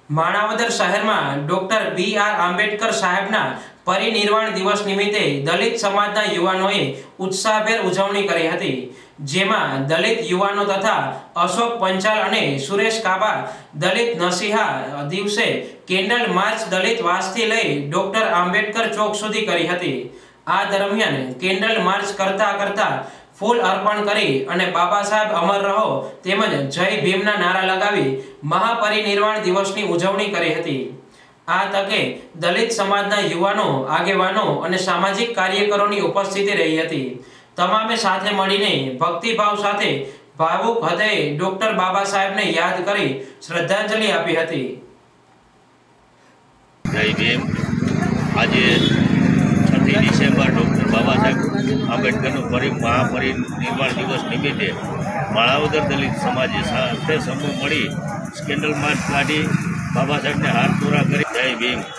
माणावदर शहर में doctor B R. Ambedkar साहेबना परिनिर्वाण दिवस निमित्ते दलित समाजना युवानोए उत्साहभेर उजवणी करी हती। जेमां दलित युवानो तथा अशोक पंचाल अने सुरेश काबा दलित नसीहा दिवसे केन्डल मार्च दलित वासथी लई डॉक्टर आंबेडकर चौक सुधी करी हती। आ दरमियान केन्डल मार्च करता करता फूल अर्पण करी अने बाबा साहेब अमर रहो तेमज जय भीमना नारा लगावी महापरिनिर्वाण दिवसनी उजवणी करी हती। आ तके दलित समाजना युवानो, आगेवानो अने सामाजिक कार्यकरोनी उपस्थिति रही हती। तमामे साथे मळीने भक्तिभाव साथे भावुक हृदये डॉक्टर बाबा साहेबने याद करी श्रद्धांजलि आपी हती। जय भीम। आज 6 डिसेम्बर डॉक्टर बाबा साहेब आंबेडकर महापरिनिर्वाण दिवस निमित्ते माणावदर दलित समाजे साथे समूह मळी केन्डल मार्च काढी बाबा साहेब ने हाथ पूरा करी। जय भीम।